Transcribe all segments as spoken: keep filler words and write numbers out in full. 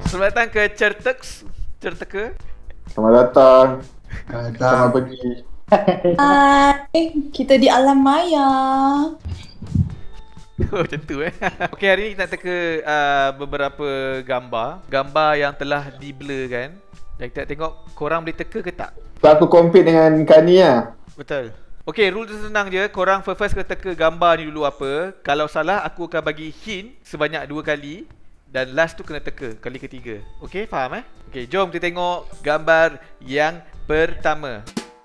Selamat datang ke Certex. Certeka. Selamat datang. Selamat Selamat pagi. Hai, kita di alam maya. Oh, macam tu eh. Okey, hari ni kita nak teka uh, beberapa gambar. Gambar yang telah di-blurkan. Dan kita nak tengok korang boleh teka ke tak? So, aku compete dengan Kani lah. Betul. Okey, rule tu senang je. Korang first-first kena teka gambar ni dulu apa. Kalau salah, aku akan bagi hint sebanyak dua kali. Dan last tu kena teka kali ketiga. Okey, faham eh? Okey, jom kita tengok gambar yang pertama.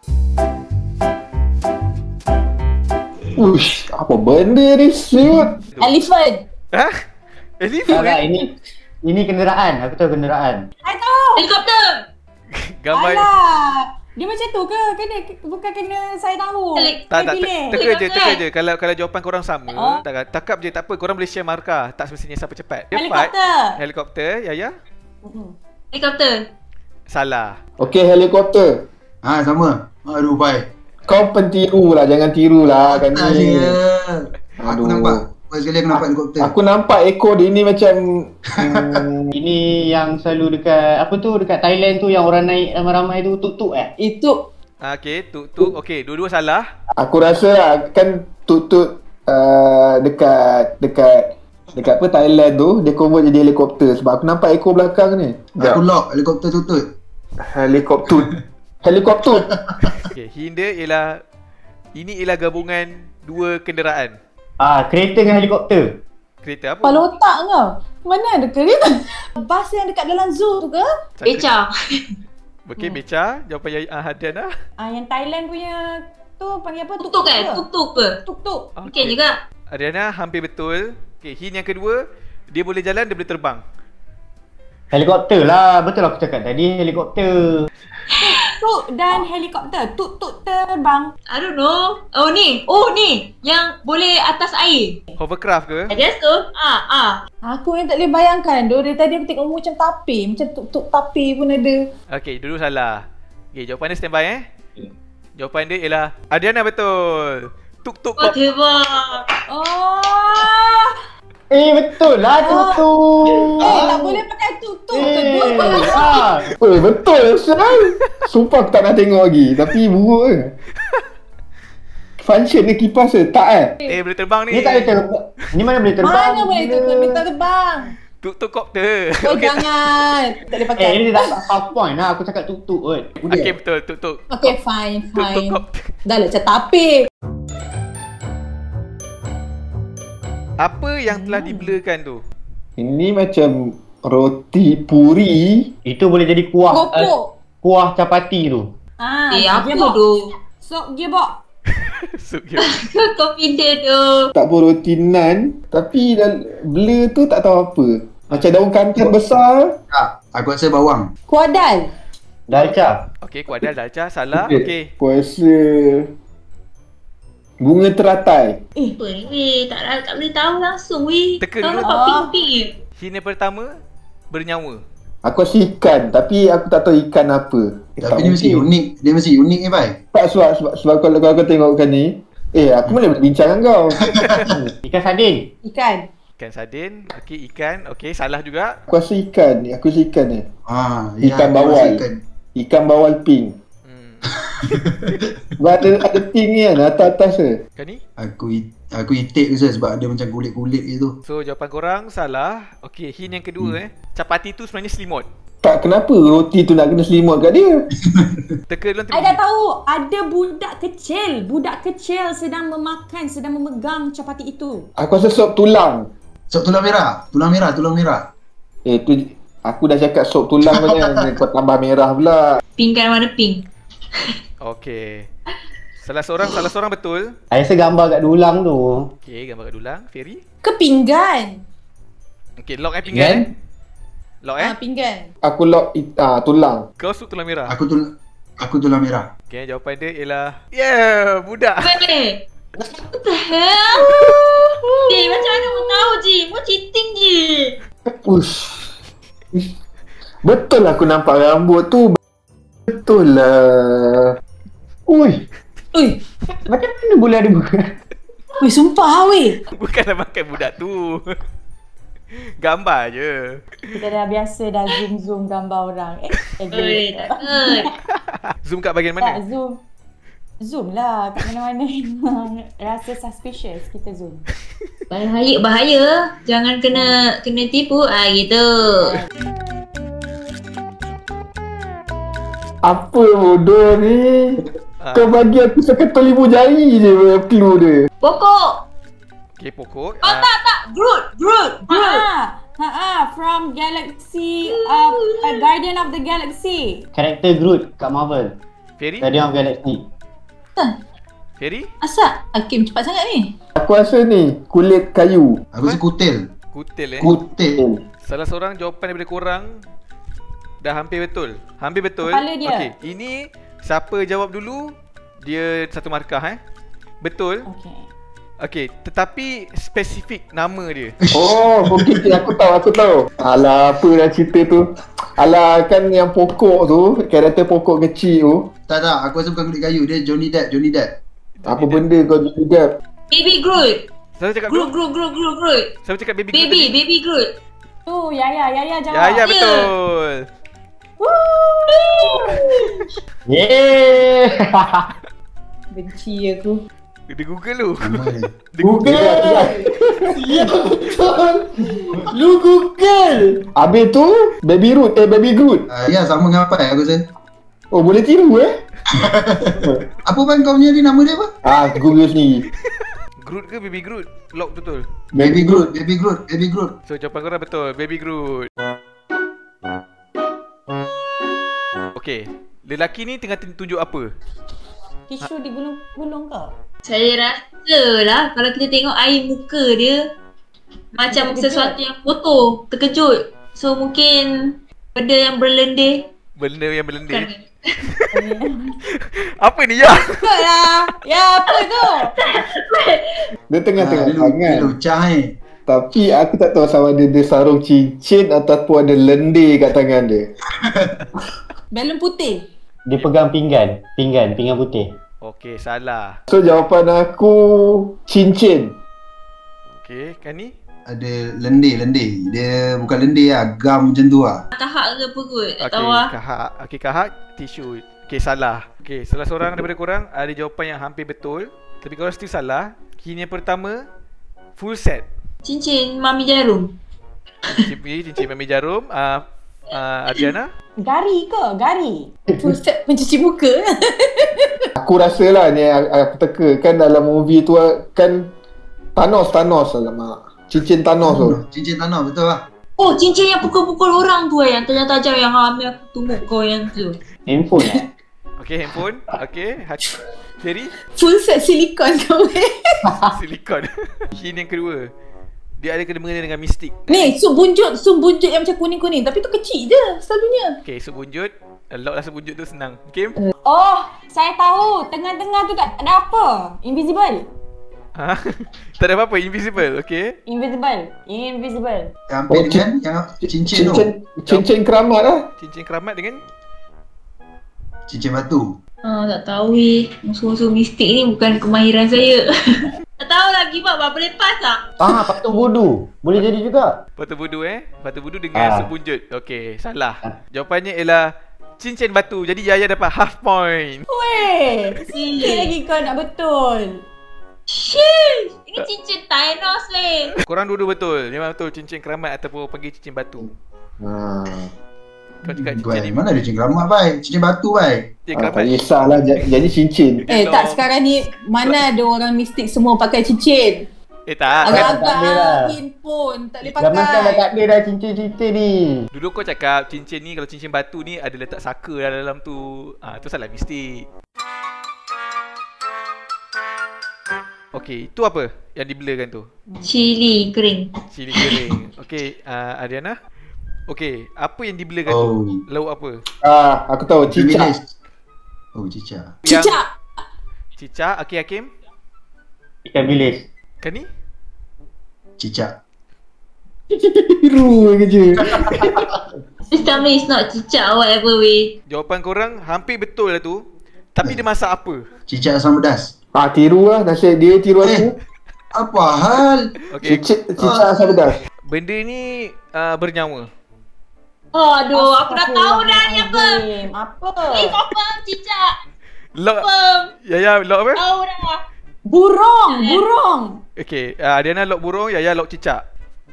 Uish, apa benda ni siut? Elephant. Hah? Elephant? Tak, ini ini kenderaan. Aku tahu kenderaan. I tahu. Helikopter. Gambar. Alah. Dia macam tu ke? Kena, bukan kena saya tahu. Tak, tak, pilih. teka je, teka je. Kalau kalau jawapan korang sama, Oh. tak, takap je, tak apa. Korang boleh share markah. Tak semestinya siapa cepat. Dia Helikopter. fight. Helikopter. Ya, ya. Helikopter. Salah. Okey, helikopter. Ha, sama. Aduh, baik. Kau pentiru lah, jangan tiru lah Kani. Tak je. Aku Aduh. nampak. First kali aku nampak helikopter. Aku nampak ekor dia ni macam hmm, Ini yang selalu dekat apa tu, dekat Thailand tu yang orang naik ramai-ramai tu, tuk-tuk eh. Itu. Ah, okey, tuk tuk. Okey, dua-dua salah. aku rasa lah kan tutut uh, dekat dekat dekat apa Thailand tu dia convert jadi helikopter sebab aku nampak ekor belakang ni. Aku lock helikopter tutut. Helikopter. Helikopter. Okey, hint dia ialah ini ialah gabungan dua kenderaan. Ah, kereta dengan helikopter. Kereta apa? Kepala otak kau. Mana ada kereta? Bas yang dekat dalam zoo tu ke? Beca. Beca. Okey, beca. Jawapan ya, uh, Hadiana. Ah, yang Thailand punya tu panggil apa? Tuk-tuk kan? Tuk-tuk ke? Tuk-tuk. Okey juga. Ariana hampir betul. Okey, hint yang kedua, dia boleh jalan, dia boleh terbang. Helikopter lah, betul aku cakap tadi, helikopter. Tuk dan helikopter. Tuk-tuk terbang. I don't know. Oh ni. Oh ni. Yang boleh atas air. Hovercraft ke? I guess tu. Ah, ah. Aku yang tak boleh bayangkan tu. Dari tadi aku tengok macam tapi. Macam tuk-tuk tapi pun ada. Okey, dulu salah. Okey, jawapan dia standby eh. Jawapan dia ialah Adiana betul. Tuk-tuk Oh, kop. hebat. Oh. Eh, betul lah tuk-tuk. Eh, tak boleh pakai tuk-tuk. Eh, Kedua pun. ah. Eh, betul Syal. Sumpah aku tak nak tengok lagi. Tapi buruk ke? Function ni kipas ke? Tak eh? Eh, boleh terbang ni. Ni tak boleh terbang. Ni mana boleh terbang? Mana boleh tuk-tuk minta terbang? Tuk-tuk kopter. Oh, jangan. Tak boleh pakai. Eh, ini tak tak half point lah. Aku cakap tuk-tuk kot. Okey, betul. Tuk-tuk. Okay, fine, Tuk-tuk fine. kopter. Dah lah macam tapi. Apa yang telah di-blurkan tu? Ini macam roti puri. Itu boleh jadi kuah. Uh, Kopok. kuah capati tu. Ah, Eh, apa gearbox. tu? Sok gearbox. Sup dia. Confident tu. Tak pun roti nan. Tapi dal- blur tu tak tahu apa. Macam daun kantan besar. Tak, aku rasa bawang. Kuadal. Dalca. Okey, kuadal dalca salah. Okey. Okey. Puasa bunga teratai. Apa ni weh? Tak, tak boleh tahu langsung weh. Teka Kau dulu. nampak Ah. pink-pink je. Hint yang pertama bernyawa. Aku rasa ikan tapi aku tak tahu ikan apa. Tapi tak dia mesti mungkin. unik. Dia mesti unik ni, Bai. Tak sebab, sebab, sebab kalau, kalau kau tengokkan ni. Eh, aku boleh berbincang dengan kau. Ikan sardin. Ikan. Ikan sardin. Okey, ikan. Okey, salah juga. Aku rasa ikan ni. Aku rasa ikan ni. Ha, Ikan aku rasa bawal. Ikan. Ikan bawal pink. Hmm. Sebab ada, ada pink ni kan atas-atas ke. Kan ni? Aku it, aku itik je sebab ada macam kulit-kulit gitu. So, jawapan korang salah. Okey, hint yang kedua Hmm. eh. Capati tu sebenarnya selimut. Tak, kenapa roti tu nak kena selimut kat dia? Teka dalam I dah tahu ada budak kecil. Budak kecil sedang memakan, sedang memegang capati itu. Aku rasa sop tulang. Sop tulang merah. Tulang merah, tulang merah. Eh, tu aku dah cakap sop tulang macam kau tambah merah pula. Pink kan warna pink. Okey. Salah seorang, salah seorang betul. I rasa gambar kat dulang tu. Okey, gambar kat dulang. Ferry. Ke pinggan. Okey, lock eh pinggan. Kan? Lock eh. Ah, pinggan. Aku lock it, ah, tulang. Kau sup tulang merah. Aku tul aku tulang merah. Okey, jawapan dia ialah yeah, budak. Weh. What the hell? Eh, macam mana mu tahu je? Mu cheating je. Ush. Betul aku nampak rambut tu. Betul lah. Ui, Ui, macam mana boleh ada bukan? weh sumpah weh. Bukanlah makan budak tu. Gambar je. Kita dah biasa dah zoom-zoom gambar orang. Eh, Oi, takut. Zoom kat bahagian tak mana? zoom. Zoom lah kat mana-mana. Rasa suspicious kita zoom. Bahaya, bahaya. Jangan kena kena tipu. Ah gitu. Apa bodoh ni? Ah. Kau bagi aku seketul ibu jari je clue dia. Pokok. Okay, pokok. Oh tak tak. Groot, Groot, Groot. Ha ha from Galaxy uh, uh, Guardian of the Galaxy. Karakter Groot kat Marvel. Fairy? Guardian of Galaxy. Fairy? Asal Hakim cepat sangat ni? Aku rasa ni kulit kayu. Aku rasa kutil. Kutil eh. Kutil. Salah seorang jawapan daripada korang dah hampir betul. Hampir betul. Kepala dia. Okey, ini siapa jawab dulu dia satu markah eh. Betul. Okay. Okey, tetapi spesifik nama dia. Oh, okey okay, aku tahu, aku tahu. Alah, apa dah cerita tu? Alah, kan yang pokok tu, karakter pokok kecil tu. Tak tak, aku rasa bukan kulit kayu. Dia Johnny Depp, Johnny Depp. Apa benda kau juga? Baby Groot. Siapa cakap Groot, dulu? Groot, Groot, Groot, Groot. Siapa cakap baby? Baby, baby Groot. Tu Yaya, Yaya jawab. Ya, ya betul. Yeay. Benci aku. Dia Google lu. Nama dia. Dia Google. Ya betul. Lu Google. Habis tu Baby Root, eh Baby Groot. Uh, ya, sama dengan apa aku rasa. Oh, boleh tiru eh? Apa bang kau punya ni, nama dia apa? Ah, Google sendiri. Groot ke baby Groot? Lock betul. Baby Groot, Baby Groot, Baby Groot. So jawapan korang betul. Baby Groot. Okey. Lelaki ni tengah tunjuk apa? Tisu digulung-gulung kau. Saya rasa lah kalau kita tengok air muka dia macam Terkejut. sesuatu yang kotor, terkejut. So mungkin benda yang berlendir. Benda yang berlendir. Kan? Apa ni ya? Betul lah. Ya, apa tu? Dia tengah-tengah Ah, dia, tangan. dia lucah eh. Tapi aku tak tahu sama ada dia sarung cincin ataupun ada lendir kat tangan dia. Balon putih. Dia pegang pinggan. Pinggan, pinggan putih. Okey, salah. So jawapan aku cincin. Okey, kan ni? Ada lendir, lendir. Dia bukan lendir lah, gam macam tu lah. Tahak ke perut? Tak Okey, tahu lah. kahak. Okey, kahak tisu. Okey, salah. Okey, salah seorang daripada korang ada jawapan yang hampir betul. Tapi korang still salah. Kini yang pertama, full set. Cincin mami jarum. Cincin, cincin mami jarum. Ah, uh, uh, Adriana? Gari ke? Gari. Full set pencuci muka. Aku rasa lah ni aku teka. Kan dalam movie tu kan Thanos, Thanos alamak. Cincin Thanos tu. Cincin tanah, betul lah. Oh, cincin yang pukul-pukul orang tu eh. Yang tajam-tajam yang hamil aku tumbuk kau yang tu. Handphone eh? Okey, handphone. Okey, Hak- Ferry? Full set silikon kau eh. Silikon. Hint yang kedua. Dia ada kena mengena dengan mistik. Ni, sup bunjut. Sup bunjut yang macam kuning-kuning. Tapi tu kecil je selalunya. Okey, sebunjut. Lock lah sebunjut tu senang. Kim? Oh, saya tahu. Tengah-tengah tu tak ada apa. Invisible. Ha? Tak ada apa-apa, invisible. Okey. Invisible. Invisible. Yang hampir Oh, dengan yang cincin tu. Cincin, cincin keramat lah. Cincin keramat dengan Cincin batu. Ah, tak tahu eh. Musuh-musuh mistik ni bukan kemahiran saya. Tak tahu lah, give up lah. Boleh pass tak? Ah, patung voodoo. Boleh jadi juga. batu budu eh. Batu budu dengan Ah. sebunjut. Okey, salah. Jawapannya ialah cincin batu. Jadi Yaya dapat half point. Weh. Sikit lagi kau nak betul. Sheesh! Ini cincin Thanos weh. Korang dua-dua betul. Memang betul cincin keramat ataupun panggil cincin batu. Ha. Kau cakap cincin Bai, ni. mana ada cincin keramat bai? Cincin batu bai. Cincin Ah, tak keramat. kisahlah j- jadi cincin. Eh tak, sekarang ni mana ada orang mistik semua pakai cincin. Eh tak. Agak-agak tak ada lah. handphone tak boleh Zaman kan dah pakai. tak ada dah cincin-cincin ni. Dulu kau cakap cincin ni, kalau cincin batu ni ada letak saka dalam tu. Ah, tu salah mistik. Okey, itu apa yang dibelakan tu? Cili kering. Cili kering. Okey, uh, Ariana. Okey, apa yang dibelakan tu? Oh, Lauk apa? Ah, aku tahu cicak. bilis. Oh, cicak. Yang- Cicak. Cicak. Okey, Hakim. Ikan bilis. Kan ni? Cicak. Biru kerja. Please tell me it's not cicak or whatever weh. Jawapan korang hampir betul lah tu. Tapi dia masak apa? Cicak asam pedas. Ah, tiru lah. Nasib dia tiru Eh, aku. apa hal? Okey, Cicak, cicak asam pedas. Benda ni uh, bernyawa. Aduh, aku dah tahu dah ni apa. Apa? Ni confirm cicak. Lock. Confirm. Yaya lock apa? Tahu dah. Burung, burung. Okay, uh, Diana lock burung, Yaya lock cicak.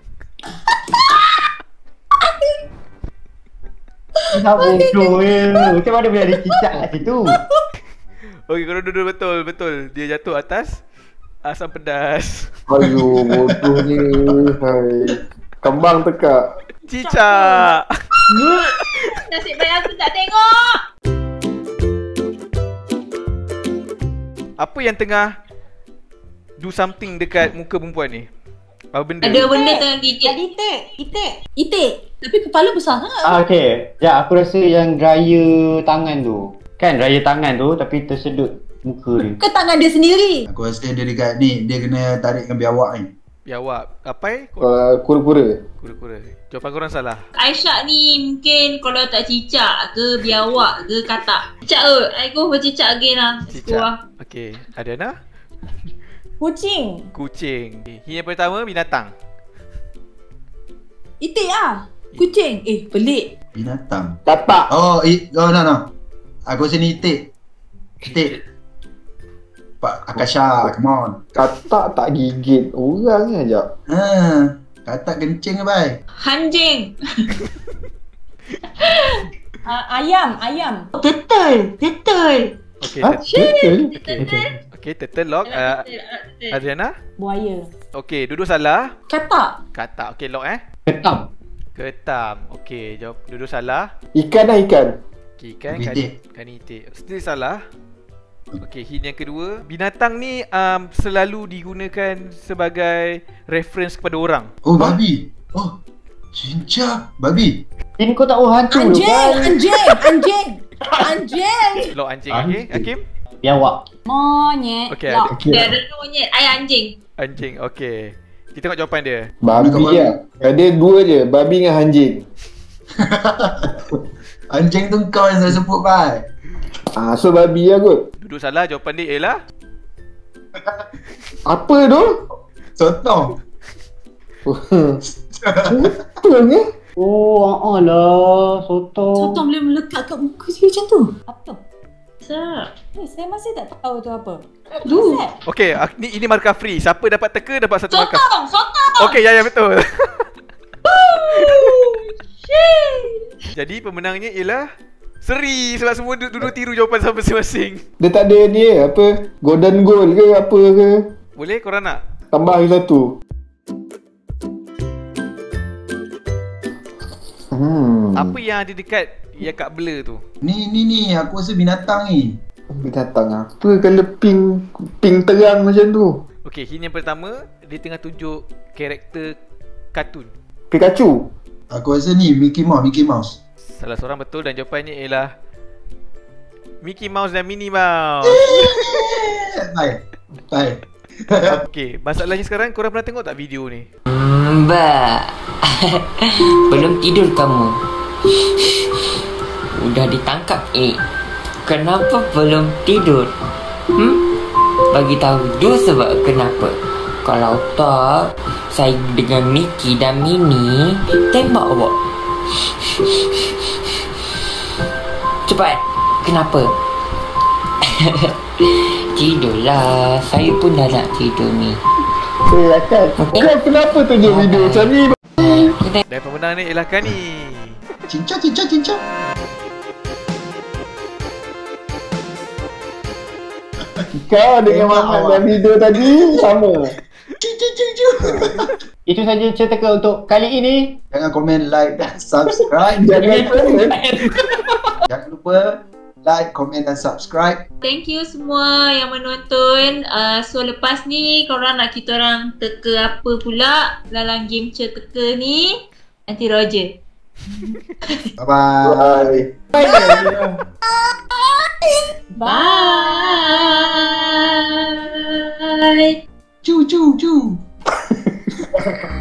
Dah bodoh je. Macam mana boleh ada cicak kat situ? Okay, korang duduk betul, betul. Dia jatuh atas asam pedas. Aduh, bodohnya. Hai. Kembang tekak. Cicak. Nasib baik aku tak tengok. Apa yang tengah do something dekat muka perempuan ni? Apa benda? Ada benda tengah gigit. Itik, itik. Itik. Tapi kepala besar sangat. Ah, okay. Ya, aku rasa yang dryer tangan tu. Kan dryer tangan tu tapi tersedut muka dia. Ke tangan dia sendiri. Aku rasa dia dekat ni, dia kena tarik dengan biawak ni. Biawak. Apa? Uh, kura-kura. Kura-kura. Jawapan korang salah. Aisyah ni mungkin kalau tak cicak ke biawak ke katak. Cicak ke? I go for cicak again lah. Cicak. Okay. Adana? Kucing. Kucing. Okay. Yang pertama, binatang. Itik ah. Kucing. Eh, pelik. Binatang. Katak. Oh, i, oh no no. Aku rasa ni itik. Itik. Pak Akasha, come on. Katak tak gigit orang ni ajak. Ha, katak kencing ke bai? Anjing. Uh, ayam, ayam. Betul. Betul. Okay. Ha? Turtle. Betul? Okay. Okay, turtle lock. Uh, Adriana? Buaya. Okay, duduk salah. Katak. Katak. Okay, lock eh. Ketam. Ketam. Okay, jawab. Duduk salah. Ikan lah ikan. Okay, ikan. Itik. Kan itik. Still salah. Okay, hint yang kedua. Binatang ni um, selalu digunakan sebagai reference kepada orang. Oh, babi. Oh, cincang. Babi. Ini kau tak tahu hantu tu Anjing, kan? anjing, anjing. Anjing. Lock anjing, okay. Hakim? Biawak. Monyet. Okay, Lock. ada. Dia ada monyet. Ayah anjing. Anjing, okay. Kita tengok jawapan dia. Babi lah. Ada dua je. Babi dengan anjing. Anjing tu kau yang saya sebut bai. Ah, so babi lah kot. Duduk salah, jawapan dia ialah Apa tu? Sotong. Betul ke? Oh, ah lah. Sotong. Sotong boleh melekat kat muka dia macam tu. Apa tu? Sir. Eh, saya masih tak tahu tu apa. Lu. okay, ak- ni ini markah free. Siapa dapat teka dapat satu markah. Sotong. Sotong. Okay, ya ya betul. Jadi pemenangnya ialah Seri sebab semua duduk tiru jawapan sama masing-masing. Dia tak ada ni apa? Golden goal ke apa ke? Boleh korang nak? Tambah lagi satu. Hmm. Apa yang ada dekat yang kat blur tu? Ni ni ni aku rasa binatang ni. Binatang apa kalau pink pink terang macam tu? Okay, hint yang pertama, dia tengah tunjuk karakter kartun. Pikachu. Aku rasa ni Mickey Mouse, Mickey Mouse. Salah seorang betul dan jawapannya ialah Mickey Mouse dan Minnie Mouse. Baik. Baik. Okay, masalahnya sekarang korang pernah tengok tak video ni? Mbak. Belum tidur kamu. Udah ditangkap eh. Kenapa belum tidur? Hmm? Bagi tahu dulu sebab kenapa. Kalau tak, saya dengan Mickey dan Minnie tembak awak. Cepat. Kenapa? Tidurlah. Saya pun dah nak tidur ni. Eh, Akan. Kau kenapa tunjuk video macam ni? Dan pemenang ni ialah Kani. Cincang, cincang, cincang. Kau dengan Mamat dalam video tadi sama. Cincang, cincang. Itu saja cerita untuk kali ini. Jangan komen, like dan subscribe. Jangan komen. Jangan lupa like, komen dan subscribe. Thank you semua yang menonton. Uh, so lepas ni korang nak kita orang teka apa pula dalam game cerita ni, nanti Roger. Bye-bye. Bye. Bye. Cu, cu, cu.